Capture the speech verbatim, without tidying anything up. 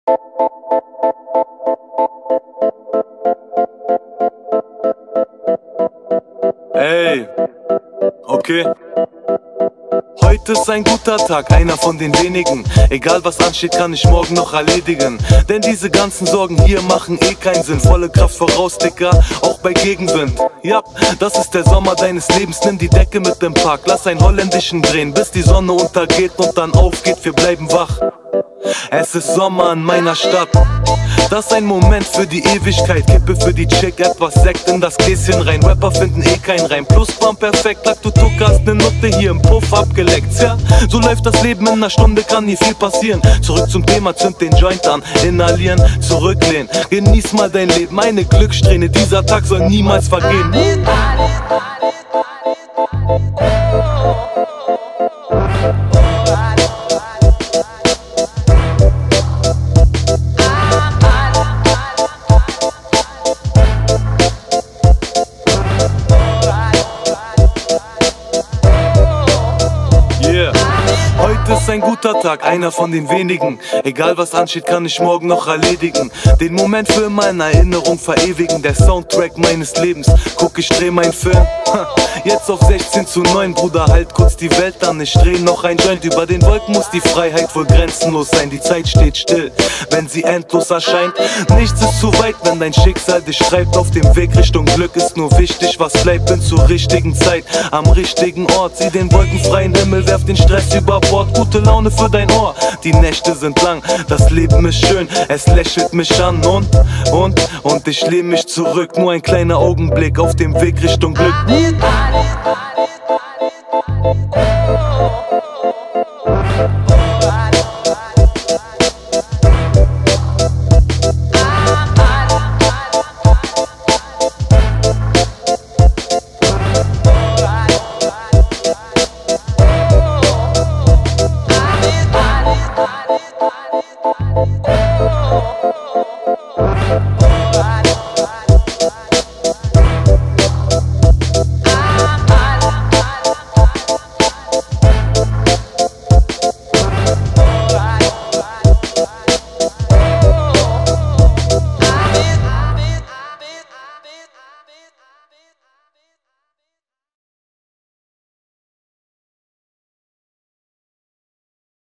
Ey, okay. Heute ist ein guter Tag, einer von den wenigen. Egal was ansteht, kann ich morgen noch erledigen. Denn diese ganzen Sorgen hier machen eh keinen Sinn. Volle Kraft voraus, Dicker, auch bei Gegenwind. Ja, das ist der Sommer deines Lebens. Nimm die Decke mit im Park, lass einen holländischen drehen, bis die Sonne untergeht und dann aufgeht, wir bleiben wach. Es ist Sommer in meiner Stadt. Das ist ein Moment für die Ewigkeit. Kippe für die Chick, etwas Sekt in das Gläschen rein. Rapper finden eh keinen Reim. Plusbam perfekt, Lack, du Tuck, hast ne Nutte hier im Puff abgeleckt. Ja, so läuft das Leben, in einer Stunde kann nie viel passieren. Zurück zum Thema, zünd den Joint an, inhalieren, zurücklehnen. Genieß mal dein Leben, meine Glückssträhne, dieser Tag soll niemals vergehen. Heute ist ein guter Tag, einer von den wenigen. Egal was ansteht, kann ich morgen noch erledigen. Den Moment für immer in Erinnerung verewigen. Der Soundtrack meines Lebens, guck, ich dreh mein Film. Jetzt auf sechzehn zu neun, Bruder, halt kurz die Welt an. Ich dreh noch ein Joint, über den Wolken muss die Freiheit wohl grenzenlos sein. Die Zeit steht still, wenn sie endlos erscheint. Nichts ist zu weit, wenn dein Schicksal dich treibt. Auf dem Weg Richtung Glück ist nur wichtig, was bleibt. Bin zur richtigen Zeit, am richtigen Ort. Sieh den wolkenfreien Himmel, werf den Stress über Bord. Gute Laune für dein Ohr, die Nächte sind lang. Das Leben ist schön, es lächelt mich an. Und, und, und ich lehne mich zurück. Nur ein kleiner Augenblick auf dem Weg Richtung Glück.